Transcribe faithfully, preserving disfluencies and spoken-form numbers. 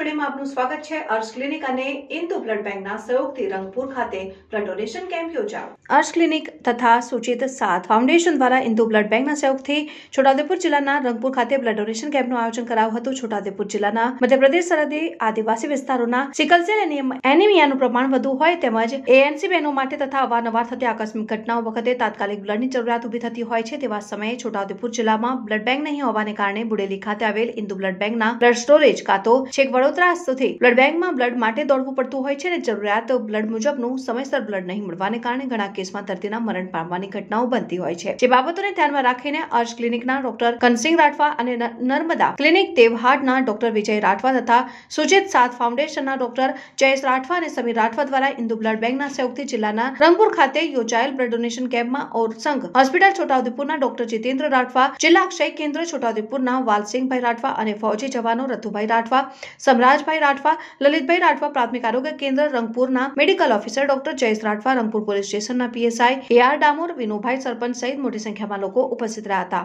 સ્ટુડિયોમાં આપનું સ્વાગત છે। અર્શ ક્લિનિક અને ઇન્દુ બ્લડ બેંકના સહયોગથી રંગપુર ખાતે બ્લડ ડોનેશન કેમ્પ યોજાયો। અર્શ ક્લિનિક તથા સૂચિત સાથ ફાઉન્ડેશન દ્વારા ઇન્દુ બ્લડ બેંકના સહયોગથી છોટાઉદેપુર જિલ્લાના રંગપુર ખાતે બ્લડ ડોનેશન કેમ્પનું આયોજન કરાયું હતું। છોટાઉદેપુર જિલ્લાના મધ્યપ્રદેશ સરહદી આદિવાસી વિસ્તારોના સિકલ સેલ એનિમિયાનું પ્રમાણ વધુ હોય તેમજ એએનસી બહેનો માટે તથા અવારનવાર થતી આકસ્મિક ઘટનાઓ વખતે તાત્કાલિક બ્લડની જરૂરિયાત ઊભી થતી હોય છે। તેવા સમયે છોટાઉદેપુર જિલ્લામાં બ્લડ બેંક નહીં હોવાને કારણે બુડેલી ખાતે આવેલ ઇન્દુ બ્લડ બેંકના બ્લડ સ્ટોરેજ કાતો છેક વડોદરા સુધી બ્લડ બેંકમાં બ્લડ માટે દોડવું પડતું હોય છે અને જરૂરિયાત બ્લડ મુજબનું સમયસર બ્લડ નહીં મળવાને કારણે ઘણા કેસમાં દર્દીના મરણ પામવાની ઘટનાઓ બનતી હોય છે। જે બાબતોને ધ્યાનમાં રાખીને અર્શ ક્લિનિકના ડોક્ટર કનસિંગ રાઠવા અને નર્મદા ક્લિનિક દેવહાડના ડોક્ટર વિજય રાઠવા તથા સુજિત સાથ ફાઉન્ડેશનના ડોક્ટર જયેશ રાઠવા અને સમીર રાઠવા દ્વારા ઇન્દુ બ્લડ બેંકના સહયોગથી જિલ્લાના રંગપુર ખાતે યોજાયેલ બ્લડ ડોનેશન કેમ્પમાં ઓર સંઘ હોસ્પિટલ છોટાઉદેપુરના ડોક્ટર જીતેન્દ્ર રાઠવા, જિલ્લા અક્ષય કેન્દ્ર છોટાઉદેપુરના વાલસિંહભાઈ રાઠવા અને ફૌજી જવાનો રતુભાઈ રાઠવા, સમરાજભાઈ રાઠવા, લલિતભાઈ રાઠવા, પ્રાથમિક આરોગ્ય કેન્દ્ર રંગપુરના medical officer doctor Jayesh Rathwa, Rangpur police સ્ટેશનના PSI A R Damor, Vinubhai sarpanch સહિત મોટી સંખ્યામાં લોકો ઉપસ્થિત રહ્યા હતા।